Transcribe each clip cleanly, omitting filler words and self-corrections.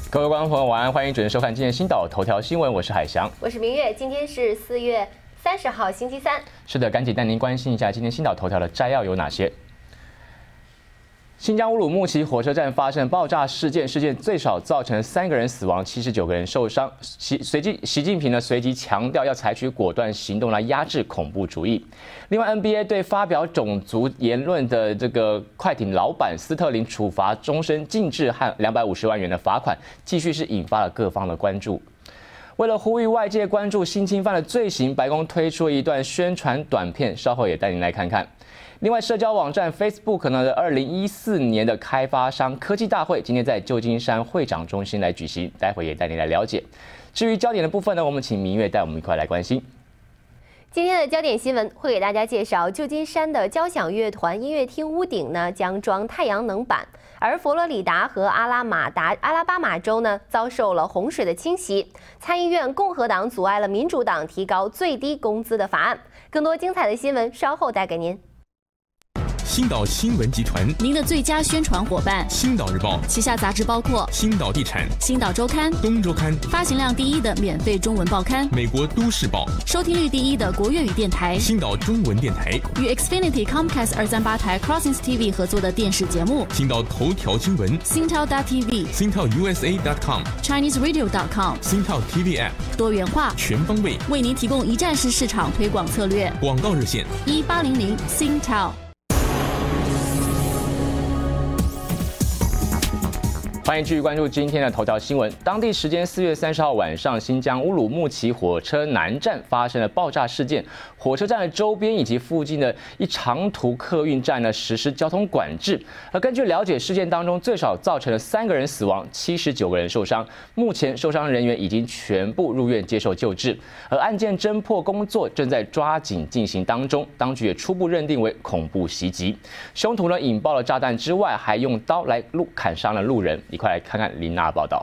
各位观众朋友，晚安，欢迎准时收看今天星岛头条新闻，我是海翔， 我是明月。今天是4月30号，星期三。 是的，赶紧带您关心一下今天星岛头条的摘要有哪些。新疆乌鲁木齐火车站发生爆炸事件，最少造成3个人死亡，79个人受伤。习近平随即强调要采取果断行动来压制恐怖主义。另外 ，NBA 对发表种族言论的这个快艇老板斯特林处罚终身禁制和250万元的罚款，继续是引发了各方的关注。为了呼吁外界关注性侵犯的罪行，白宫推出了一段宣传短片，稍后也带您来看看。另外，社交网站 Facebook 的2014年的开发商科技大会今天在旧金山会长中心来举行，待会也带您来了解。至于焦点的部分呢，我们请明月带我们一块来关心。 今天的焦点新闻会给大家介绍，旧金山的交响乐团音乐厅屋顶将装太阳能板，而佛罗里达和阿拉巴马州遭受了洪水的侵袭。参议院共和党阻碍了民主党提高最低工资的法案。更多精彩的新闻稍后带给您。 星岛新闻集团， 您的最佳宣传伙伴。 星岛日报旗下杂志包括星岛地产、 星岛周刊、 东周刊， 发行量第1的免费中文报刊， 美国都市报， 收听率第1的国粤语电台， 星岛中文电台， 与 Xfinity Comcast 238台 Crossings TV 合作的电视节目， 星岛头条新闻， 星涛 TV， 星涛 USA.com， ChineseRadio.com， 星涛 TV App， 多元化、 全方位， 为您提供一站式市场推广策略。 广告热线 1800星涛。 欢迎继续关注今天的头条新闻。当地时间4月30号晚上，新疆乌鲁木齐火车南站发生了爆炸事件，火车站的周边以及附近的一长途客运站实施交通管制。而根据了解，事件当中最少造成了3个人死亡，79个人受伤。目前受伤人员已经全部入院接受救治，而案件侦破工作正在抓紧进行当中。当局也初步认定为恐怖袭击，凶徒引爆了炸弹之外，还用刀来砍伤了路人。快来看看林娜报道。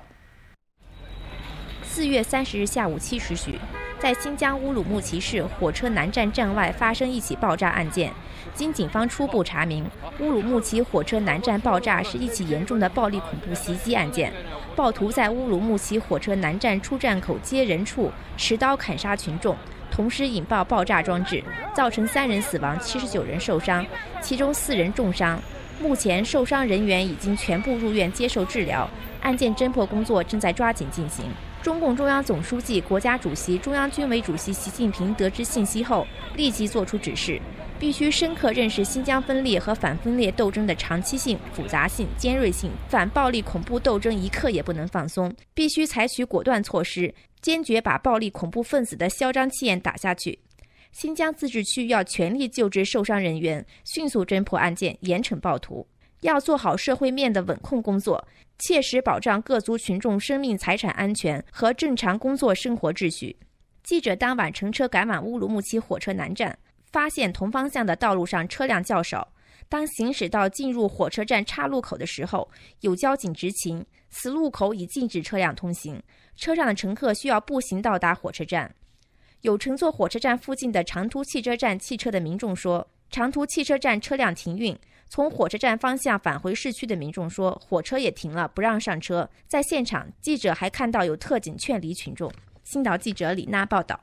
4月30日下午7时许，在新疆乌鲁木齐市火车南站站外发生一起爆炸案件。经警方初步查明，乌鲁木齐火车南站爆炸是一起严重的暴力恐怖袭击案件。暴徒在乌鲁木齐火车南站出站口接人处持刀砍杀群众，同时引爆爆炸装置，造成3人死亡，79人受伤，其中4人重伤。目前受伤人员已经全部入院接受治疗，案件侦破工作正在抓紧进行。中共中央总书记、国家主席、中央军委主席习近平得知信息后，立即作出指示，必须深刻认识新疆分裂和反分裂斗争的长期性、复杂性、尖锐性，反暴力恐怖斗争一刻也不能放松，必须采取果断措施，坚决把暴力恐怖分子的嚣张气焰打下去。新疆自治区要全力救治受伤人员，迅速侦破案件，严惩暴徒。要做好社会面的稳控工作，切实保障各族群众生命财产安全和正常工作生活秩序。记者当晚乘车赶往乌鲁木齐火车南站，发现同方向的道路上车辆较少。当行驶到进入火车站岔路口的时候，有交警执勤，此路口已禁止车辆通行，车上的乘客需要步行到达火车站。有乘坐火车站附近的长途汽车站汽车的民众说，长途汽车站车辆停运，从火车站方向返回市区的民众说，火车也停了，不让上车。在现场，记者还看到有特警劝离群众。星岛记者李娜报道。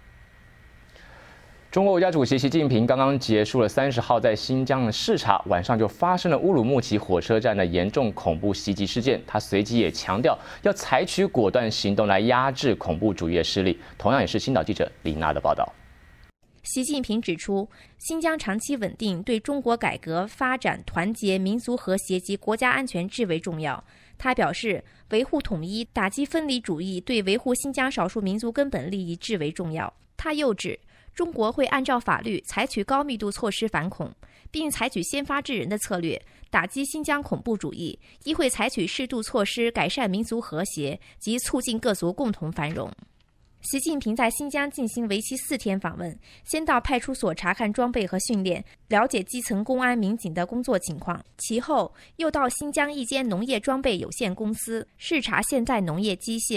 中国国家主席习近平刚刚结束了30号在新疆的视察，晚上就发生了乌鲁木齐火车站的严重恐怖袭击事件。他随即也强调要采取果断行动来压制恐怖主义的势力。同样也是星岛记者李娜的报道。 习近平指出，新疆长期稳定对中国改革发展、团结、民族和谐及国家安全至为重要。他表示，维护统一、打击分离主义对维护新疆少数民族根本利益至为重要。他又指，中国会按照法律采取高密度措施反恐，并采取先发制人的策略打击新疆恐怖主义，亦会采取适度措施改善民族和谐及促进各族共同繁荣。习近平在新疆进行为期4天访问，先到派出所查看装备和训练，了解基层公安民警的工作情况，其后又到新疆一间农业装备有限公司视察现代农业机械。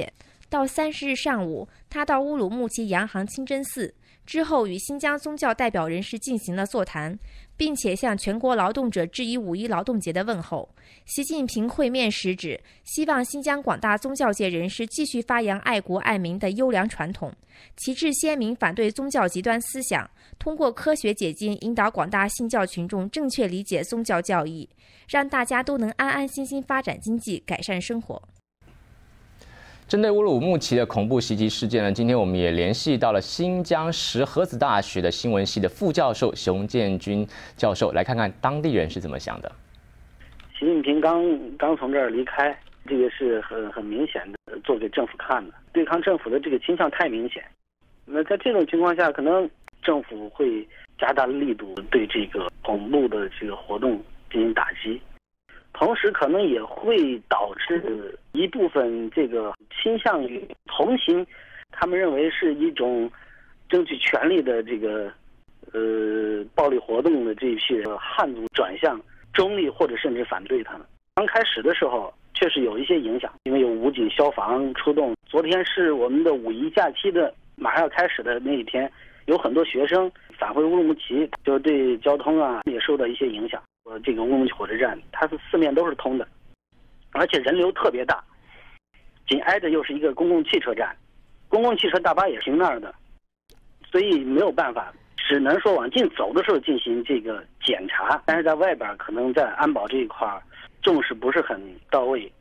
到30日上午，他到乌鲁木齐洋行清真寺，之后与新疆宗教代表人士进行了座谈，并且向全国劳动者致以5·1劳动节的问候。习近平会面时指，希望新疆广大宗教界人士继续发扬爱国爱民的优良传统，旗帜鲜明反对宗教极端思想，通过科学解经引导广大信教群众正确理解宗教教义，让大家都能安安心心发展经济，改善生活。 针对乌鲁木齐的恐怖袭击事件呢，今天我们也联系到了新疆石河子大学的新闻系的副教授熊建军教授，来看看当地人是怎么想的。 习近平刚从这儿离开，这个是很明显的做给政府看的，对抗政府的这个倾向太明显。那在这种情况下，可能政府会加大力度对这个恐怖的这个活动进行打击。同时可能也会导致一部分这个倾向于同情，他们认为是一种争取权利的这个暴力活动的这一批汉族转向中立或者甚至反对他们。刚开始的时候确实有一些影响，因为有武警消防出动。昨天是我们的5一假期的马上要开始的那一天，有很多学生返回乌鲁木齐，就对交通啊也受到一些影响。这个乌鲁木齐火车站它是4面都是通的，而且人流特别大，紧挨着又是一个公共汽车站，公共汽车大巴也停那儿的，所以没有办法，只能说往进走的时候进行这个检查，但是在外边可能在安保这一块重视不是很到位。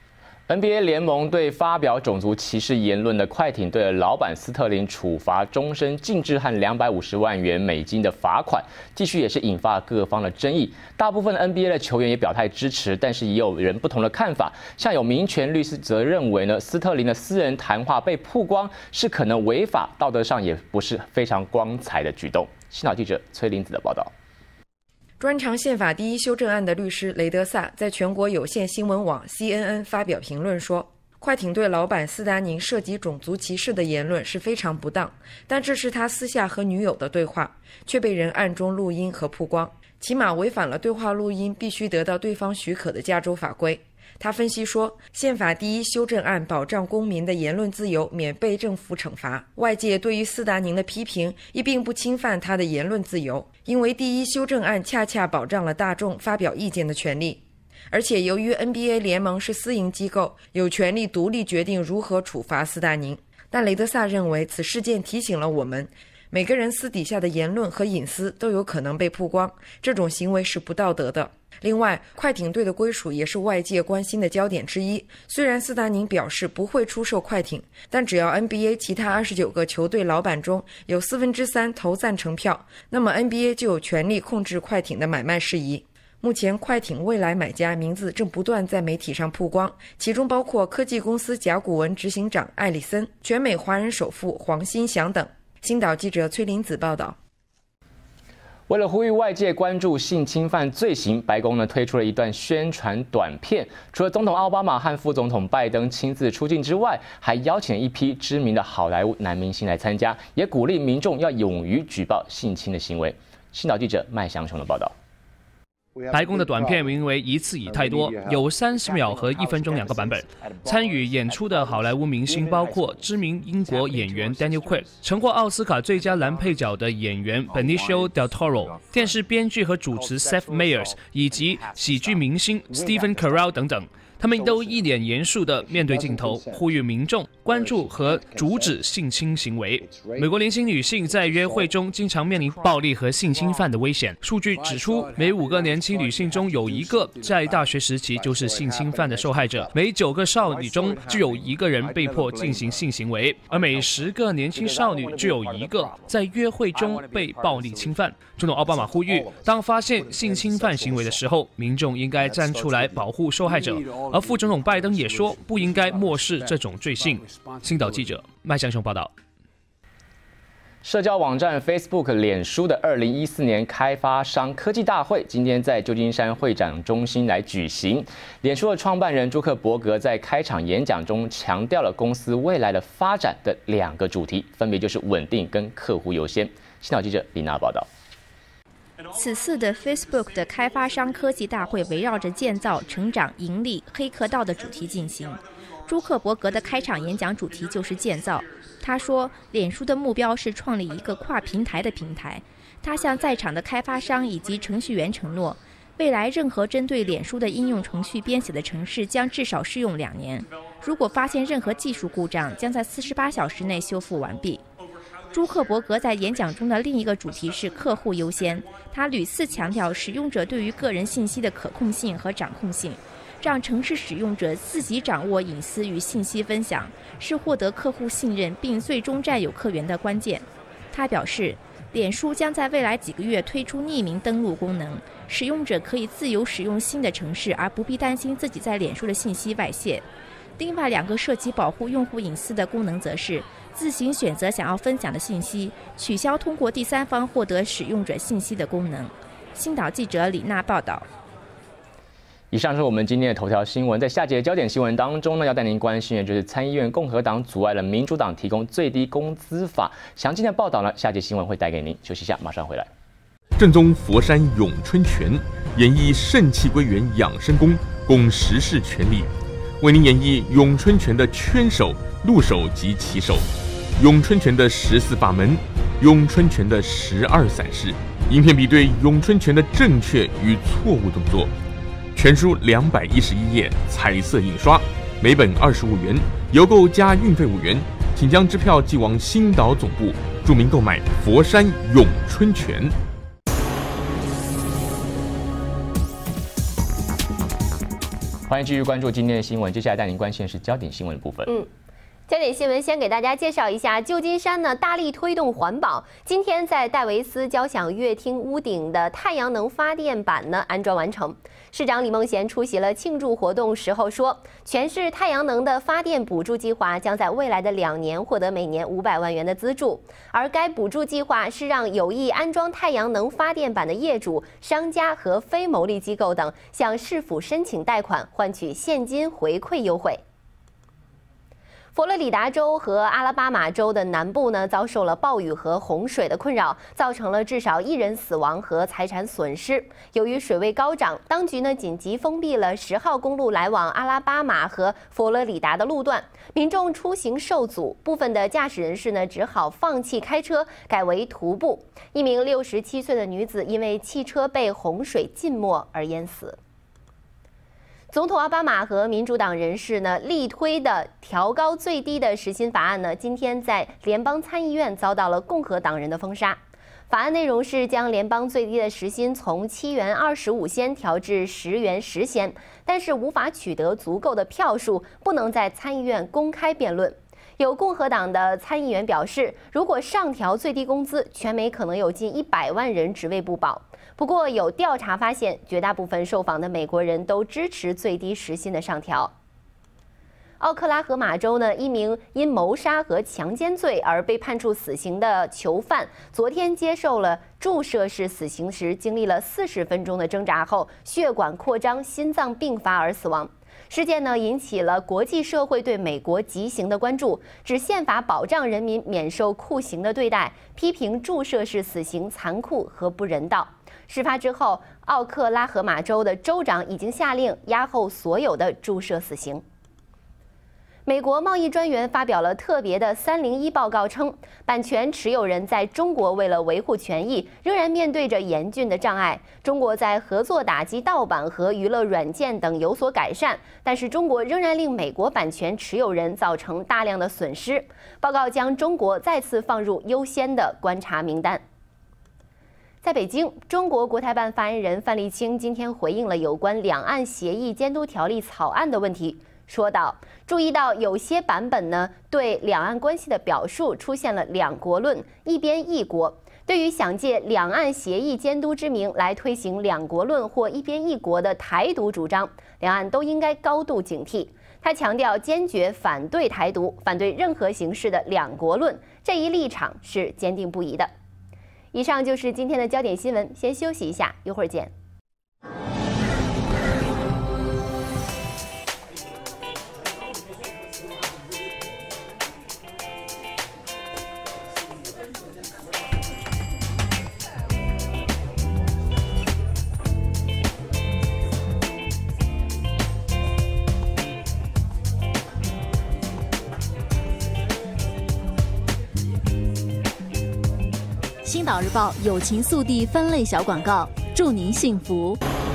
NBA 联盟对发表种族歧视言论的快艇队的老板斯特林处罚终身禁制和250万元美金的罚款，继续也是引发各方的争议。大部分的 NBA 的球员也表态支持，但是也有人不同的看法。像有民权律师则认为呢，斯特林的私人谈话被曝光是可能违法，道德上也不是非常光彩的举动。新岛记者崔林子的报道。 专长宪法第一修正案的律师雷德萨在全国有线新闻网 CNN 发表评论说，快艇队老板斯达宁涉及种族歧视的言论是非常不当，但这是他私下和女友的对话，却被人暗中录音和曝光，起码违反了对话录音必须得到对方许可的加州法规。他分析说，宪法第一修正案保障公民的言论自由免被政府惩罚，外界对于斯达宁的批评亦并不侵犯他的言论自由，因为第一修正案恰恰保障了大众发表意见的权利。而且由于 NBA 联盟是私营机构，有权利独立决定如何处罚斯达宁，但雷德萨认为此事件提醒了我们，每个人私底下的言论和隐私都有可能被曝光，这种行为是不道德的。另外，快艇队的归属也是外界关心的焦点之一。虽然斯达宁表示不会出售快艇，但只要 NBA 其他29个球队老板中有3/4投赞成票，那么 NBA 就有权利控制快艇的买卖事宜。目前，快艇未来买家名字正不断在媒体上曝光，其中包括科技公司甲骨文执行长艾里森、全美华人首富黄新祥等。星岛记者崔林子报道。 为了呼吁外界关注性侵犯罪行，白宫呢推出了一段宣传短片。除了总统奥巴马和副总统拜登亲自出镜之外，还邀请了一批知名的好莱坞男明星来参加，也鼓励民众要勇于举报性侵的行为。新岛记者麦祥雄的报道。 白宫的短片名为《一次已太多》，有30秒和1分钟2个版本。参与演出的好莱坞明星包括知名英国演员 Daniel Craig、曾获奥斯卡最佳男配角的演员 Benicio del Toro、电视编剧和主持 Seth Meyers 以及喜剧明星 Stephen Carell 等等。他们都一脸严肃地面对镜头，呼吁民众关注和阻止性侵行为。美国年轻女性在约会中经常面临暴力和性侵犯的危险。数据指出，每5个年轻女性中有1个在大学时期就是性侵犯的受害者，每9个少女中就有1个人被迫进行性行为，而每10个年轻少女就有1个在约会中被暴力侵犯。总统奥巴马呼吁，当发现性侵犯行为的时候，民众应该站出来保护受害者。而副总统拜登也说，不应该漠视这种罪行。星岛记者麦祥雄报道。 社交网站 Facebook 脸书的2014年开发商科技大会今天在旧金山会展中心来举行。脸书的创办人朱克伯格在开场演讲中强调了公司未来的发展的2个主题，分别就是稳定跟客户优先。星岛记者李娜报道。 此次的 Facebook 的开发商科技大会围绕着建造、成长、盈利、黑客道的主题进行。 朱克伯格的开场演讲主题就是建造。他说，脸书的目标是创立一个跨平台的平台。他向在场的开发商以及程序员承诺，未来任何针对脸书的应用程序编写的程式将至少试用2年。如果发现任何技术故障，将在48小时内修复完毕。朱克伯格在演讲中的另一个主题是客户优先。他屡次强调使用者对于个人信息的可控性和掌控性，让城市使用者自己掌握隐私与信息分享，是获得客户信任并最终占有客源的关键。他表示，脸书将在未来几个月推出匿名登录功能，使用者可以自由使用新的程式，而不必担心自己在脸书的信息外泄。另外2个涉及保护用户隐私的功能则是自行选择想要分享的信息，取消通过第三方获得使用者信息的功能。星岛记者李娜报道。 以上是我们今天的头条新闻。在下节焦点新闻当中呢，要带您关心的就是参议院共和党阻碍了民主党提供最低工资法。详尽的报道呢，下节新闻会带给您。休息一下，马上回来。 正宗佛山咏春拳，演绎肾气归元养生功，供时事权利，为您演绎咏春拳的圈手、路手及旗手，咏春拳的14法门，咏春拳的12散式，影片比对咏春拳的正确与错误动作。全书211页，彩色印刷，每本25元，邮购加运费5元，请将支票寄往星岛总部，注明购买佛山咏春拳。 欢迎继续关注今天的新闻，接下来带您关心的是焦点新闻的部分。 焦点新闻先给大家介绍一下，旧金山呢大力推动环保。今天在戴维斯交响乐厅屋顶的太阳能发电板呢安装完成。市长李孟贤出席了庆祝活动时候说，全市太阳能的发电补助计划将在未来的2年获得每年500万元的资助，而该补助计划是让有意安装太阳能发电板的业主、商家和非牟利机构等向市府申请贷款，换取现金回馈优惠。佛罗里达州和阿拉巴马州的南部呢，遭受了暴雨和洪水的困扰，造成了至少1人死亡和财产损失。由于水位高涨，当局呢紧急封闭了10号公路来往阿拉巴马和佛罗里达的路段，民众出行受阻，部分的驾驶人士呢只好放弃开车，改为徒步。一名67岁的女子因为汽车被洪水浸没而淹死。总统奥巴马和民主党人士呢力推的调高最低的时薪法案呢，今天在联邦参议院遭到了共和党人的封杀。法案内容是将联邦最低的时薪从7元25仙调至10元10仙，但是无法取得足够的票数，不能在参议院公开辩论。有共和党的参议员表示，如果上调最低工资，全美可能有近100万人职位不保。不过，有调查发现，绝大部分受访的美国人都支持最低时薪的上调。奥克拉荷马州呢，一名因谋杀和强奸罪而被判处死刑的囚犯，昨天接受了注射式死刑时，经历了40分钟的挣扎后，血管扩张、心脏病发而死亡。事件呢引起了国际社会对美国极刑的关注，指宪法保障人民免受酷刑的对待，批评注射式死刑残酷和不人道。事发之后，奥克拉荷马州的州长已经下令押后所有的注射死刑。美国贸易专员发表了特别的301报告称，版权持有人在中国为了维护权益，仍然面对着严峻的障碍。中国在合作打击盗版和娱乐软件等有所改善，但是中国仍然令美国版权持有人造成大量的损失。报告将中国再次放入优先的观察名单。在北京，中国国台办发言人范立清今天回应了有关两岸协议监督条例草案的问题。说道，注意到有些版本呢对两岸关系的表述出现了两国论、一边一国。对于想借两岸协议监督之名来推行两国论或一边一国的台独主张，两岸都应该高度警惕。他强调坚决反对台独，反对任何形式的两国论，这一立场是坚定不移的。以上就是今天的焦点新闻，先休息一下，一会儿见。 星岛日报友情速递分类小广告，祝您幸福。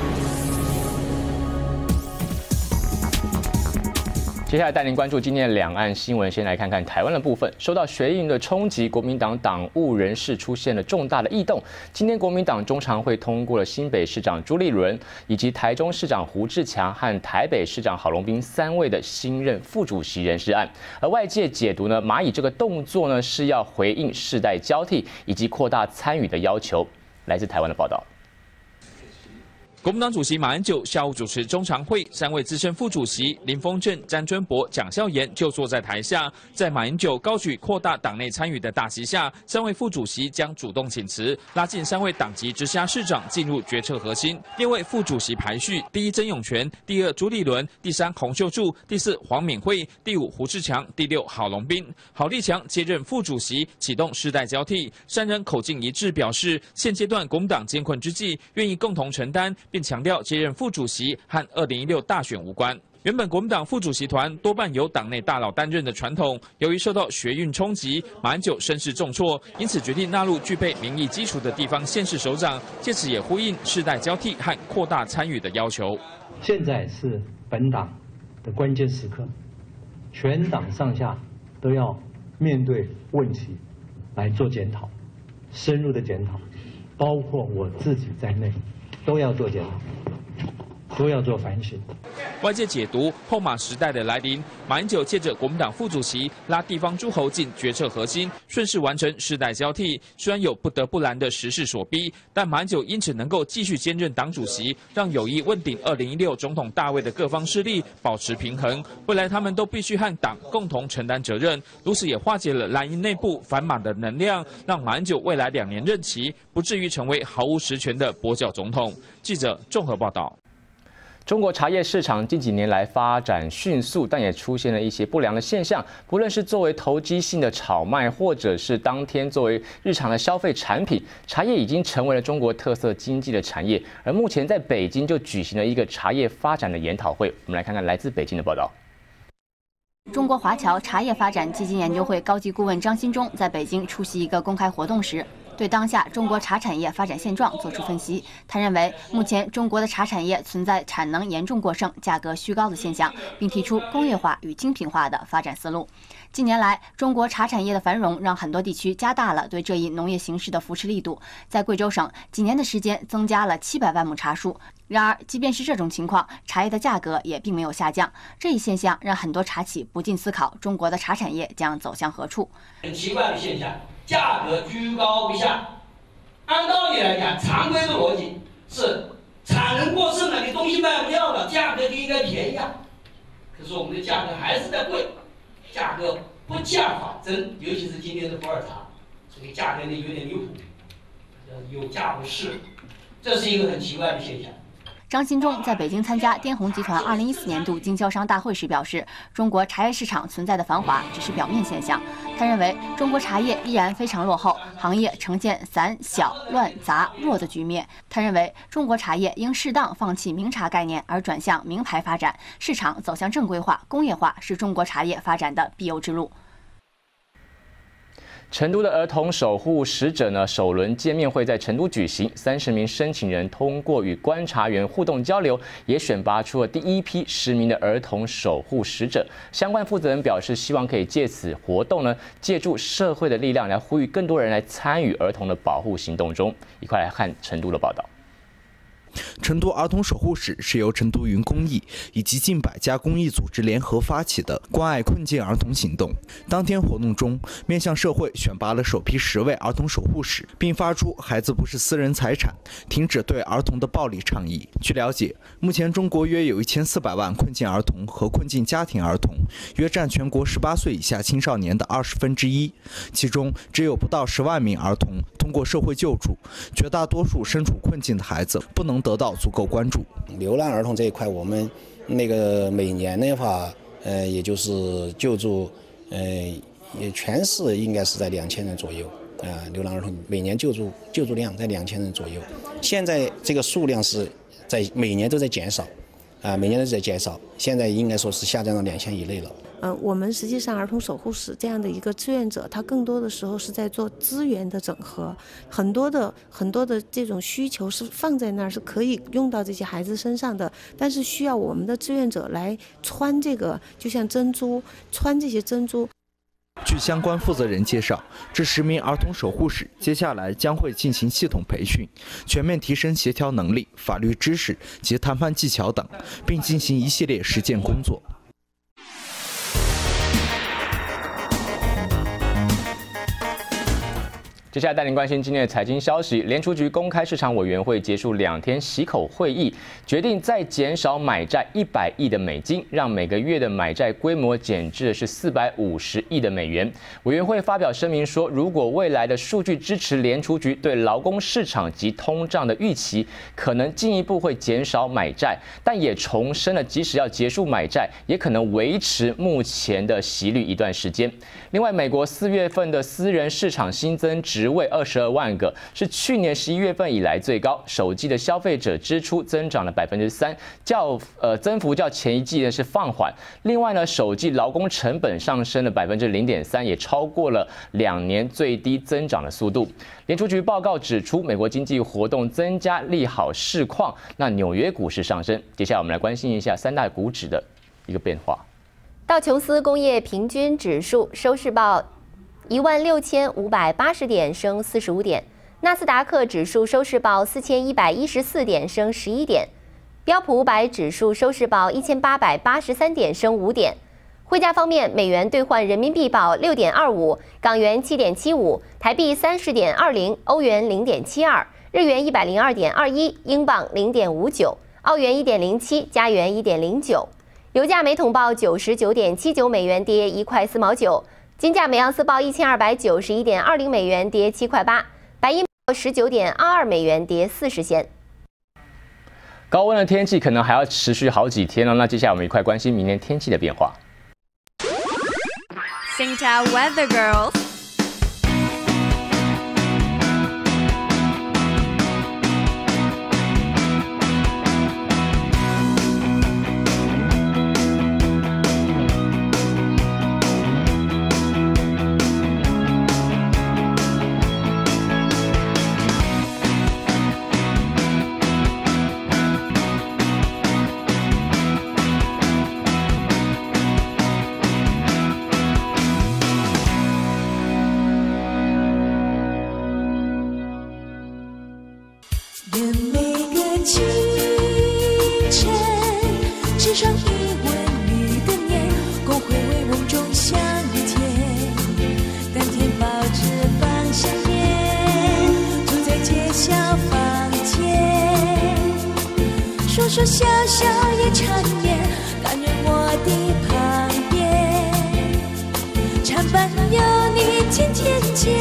接下来带您关注今天的两岸新闻，先来看看台湾的部分。受到学运的冲击，国民党党务人士出现了重大的异动。今天国民党中常会通过了新北市长朱立伦以及台中市长胡志强和台北市长郝龙斌3位的新任副主席人事案。而外界解读呢，蚂蚁这个动作呢是要回应世代交替以及扩大参与的要求。来自台湾的报道。 国民党主席马英九下午主持中常会，3位资深副主席林峰正、詹尊博、蒋孝严就坐在台下。在马英九高举扩大党内参与的大旗下，3位副主席将主动请辞，拉进3位党籍直辖市长进入决策核心。6位副主席排序：第1曾永权，第2朱立伦，第3洪秀柱，第4黄敏惠，第5胡志强，第6郝龙斌。郝立强接任副主席，启动世代交替。3人口径一致，表示现阶段国民党艰困之际，愿意共同承担。并强调接任副主席和2016大选无关。原本国民党副主席团多半由党内大佬担任的传统，由于受到学运冲击，马英九声势重挫，因此决定纳入具备民意基础的地方县市首长，借此也呼应世代交替和扩大参与的要求。 现在是本党的关键时刻，全党上下都要面对问题来做检讨，深入的检讨，包括我自己在内。都要做检讨，都要做反省。 外界解读后马时代的来临，马英九借着国民党副主席拉地方诸侯进决策核心，顺势完成世代交替。虽然有不得不然的时势所逼，但马英九因此能够继续兼任党主席，让有意问鼎2016总统大位的各方势力保持平衡。未来他们都必须和党共同承担责任，如此也化解了蓝营内部反马的能量，让马英九未来2年任期不至于成为毫无实权的跛脚总统。记者综合报道。 中国茶叶市场近几年来发展迅速，但也出现了一些不良的现象。不论是作为投机性的炒卖，或者是当天作为日常的消费产品，茶叶已经成为了中国特色经济的产业。而目前在北京就举行了一个茶叶发展的研讨会，我们来看看来自北京的报道。 中国华侨茶叶发展基金研究会高级顾问张新忠在北京出席一个公开活动时，对当下中国茶产业发展现状作出分析。他认为，目前中国的茶产业存在产能严重过剩、价格虚高的现象，并提出工业化与精品化的发展思路。近年来，中国茶产业的繁荣让很多地区加大了对这一农业形式的扶持力度。在贵州省，几年的时间增加了700万亩茶树。然而，即便是这种情况，茶叶的价格也并没有下降。这一现象让很多茶企不禁思考，中国的茶产业将走向何处？ 很奇怪的现象，价格居高不下。按道理来讲，常规的逻辑是产能过剩了，你东西卖不掉了，价格就应该便宜啊。可是我们的价格还是在贵，价格不降反增，尤其是今天的普洱茶，这个价格呢有点离谱，有价不市，这是一个很奇怪的现象。 张新忠在北京参加滇红集团2014年度经销商大会时表示，中国茶叶市场存在的繁华只是表面现象。他认为，中国茶叶依然非常落后，行业呈现散、小、乱、杂、弱的局面。他认为，中国茶叶应适当放弃名茶概念，而转向名牌发展，市场走向正规化、工业化是中国茶叶发展的必由之路。 成都的儿童守护使者呢，首轮见面会在成都举行，30名申请人通过与观察员互动交流，也选拔出了第一批10名的儿童守护使者。相关负责人表示，希望可以借此活动呢，借助社会的力量来呼吁更多人来参与儿童的保护行动中。一块来看成都的报道。 成都儿童守护使是由成都云公益以及近100家公益组织联合发起的关爱困境儿童行动。当天活动中，面向社会选拔了首批10位儿童守护使，并发出“孩子不是私人财产，停止对儿童的暴力”倡议。据了解，目前中国约有1400万困境儿童和困境家庭儿童，约占全国18岁以下青少年的1/20，其中只有不到10万名儿童通过社会救助，绝大多数身处困境的孩子不能得到足够关注。 流浪儿童这一块，我们每年的话，也就是救助，也全市应该是在2000人左右流浪儿童每年救助量在2000人左右。现在这个数量是每年都在减少，现在应该说是下降到2000以内了。 我们实际上儿童守护室这样的一个志愿者，他更多的时候是在做资源的整合，很多的这种需求是放在那儿，是可以用到这些孩子身上的，但是需要我们的志愿者来穿这个，就像珍珠，穿这些珍珠。 据相关负责人介绍，这10名儿童守护室接下来将会进行系统培训，全面提升协调能力、法律知识及谈判技巧等，并进行一系列实践工作。 接下来带您关心今天的财经消息。联储局公开市场委员会结束2天息口会议，决定再减少买债100亿的美金，让每个月的买债规模减至的是450亿的美元。委员会发表声明说，如果未来的数据支持联储局对劳工市场及通胀的预期，可能进一步会减少买债，但也重申了，即使要结束买债，也可能维持目前的息率一段时间。另外，美国4月份的私人市场新增职位22万个，是去年11月份以来最高。首季的消费者支出增长了3%，增幅较前一季呢是放缓。另外呢，首季劳工成本上升了0.3%，也超过了2年最低增长的速度。联储局报告指出，美国经济活动增加，利好市况。那纽约股市上升。接下来我们来关心一下3大股指的一个变化。 道琼斯工业平均指数收市报16580点，升45点；纳斯达克指数收市报4114点，升11点；标普500指数收市报1883点，升5点。汇价方面，美元兑换人民币报6.25，港元7.75，台币30.20，欧元0.72，日元102.21，英镑0.59，澳元1.07，加元1.09。油价每桶报99.79美元，跌1块4毛9。金价每盎司报1291.20美元，跌7块8。白银报19.22美元，跌40仙。 高温的天气可能还要持续好几天哦。那接下来我们一块关心明天天气的变化。 Singta Weather Girls。 说笑笑也缠绵，甘愿我的旁边，常伴有你天天见。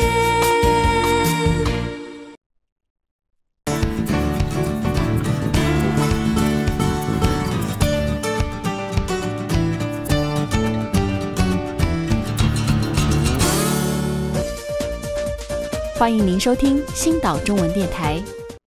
欢迎您收听星岛中文电台。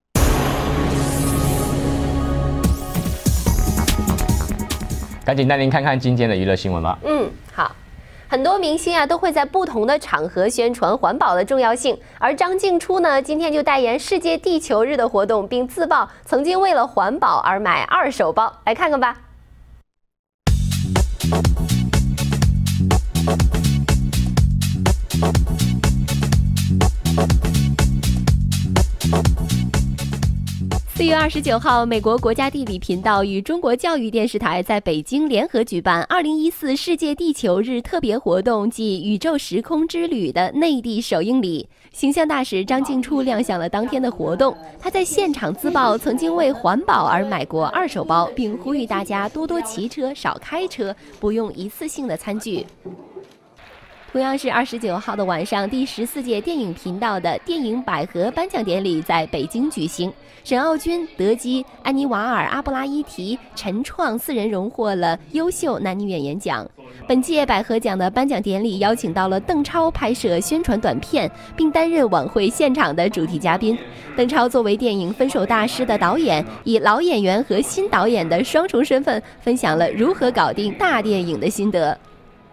赶紧带您看看今天的娱乐新闻吧。 好，很多明星都会在不同的场合宣传环保的重要性，而张静初呢，今天就代言世界地球日的活动，并自曝曾经为了环保而买2手包，来看看吧。4月29号，美国国家地理频道与中国教育电视台在北京联合举办2014世界地球日特别活动暨宇宙时空之旅的内地首映礼。形象大使张静初亮相了当天的活动，他在现场自曝曾经为环保而买过2手包，并呼吁大家多多骑车，少开车，不用一次性的餐具。同样是29号的晚上，第14届电影频道的电影百合颁奖典礼在北京举行。沈傲君、德基、安妮瓦尔、阿布拉伊提、陈创4人荣获了优秀男女演员奖。本届百合奖的颁奖典礼邀请到了邓超拍摄宣传短片，并担任晚会现场的主题嘉宾。邓超作为电影《分手大师》的导演，以老演员和新导演的双重身份，分享了如何搞定大电影的心得。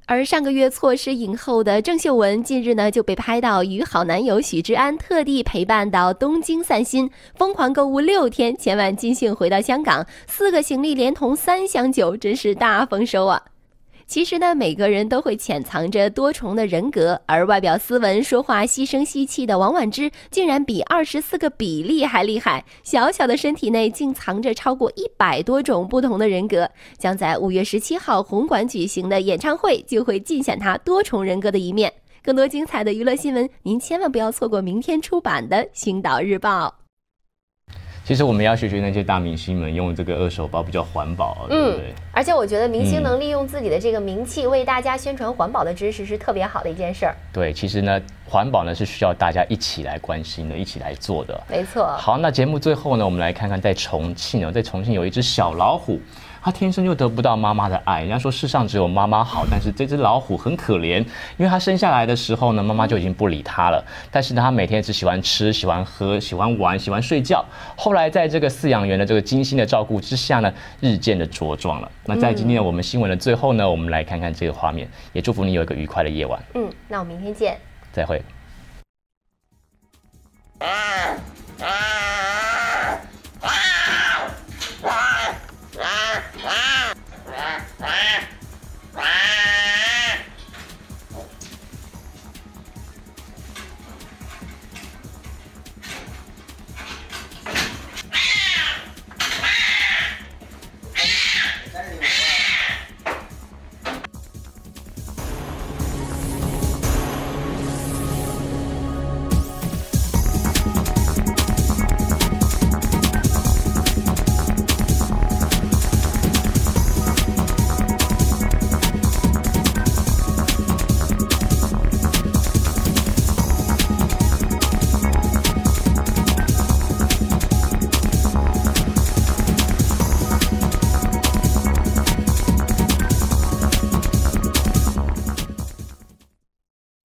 而上个月错失影后的郑秀文，近日呢就被拍到与好男友许志安特地陪伴到东京散心，疯狂购物6天，前往尽兴回到香港，4个行李连同3箱酒，真是大丰收啊！其实呢，每个人都会潜藏着多重的人格，而外表斯文、说话细声细气的王婉之，竟然比24个比利还厉害。小小的身体内竟藏着超过100多种不同的人格，将在5月17号红馆举行的演唱会就会尽显他多重人格的一面。更多精彩的娱乐新闻，您千万不要错过明天出版的《星岛日报》。 其实我们要学那些大明星们用这个二手包比较环保，对不对？ 而且我觉得明星能利用自己的这个名气为大家宣传环保的知识是特别好的一件事儿。 对，其实呢，环保呢是需要大家一起来关心的，一起来做的。 没错。好， 那节目最后呢，我们来看看在重庆有一只小老虎。它天生就得不到妈妈的爱，人家说世上只有妈妈好，但是这只老虎很可怜，因为它生下来的时候呢，妈妈就已经不理它了。但是呢，它每天只喜欢吃、喜欢喝、喜欢玩、喜欢睡觉。后来在这个饲养员的这个精心的照顾之下呢，日渐的茁壮了。那在今天我们新闻的最后呢，我们来看看这个画面，也祝福你有一个愉快的夜晚。 那我们明天见， 再会。 啊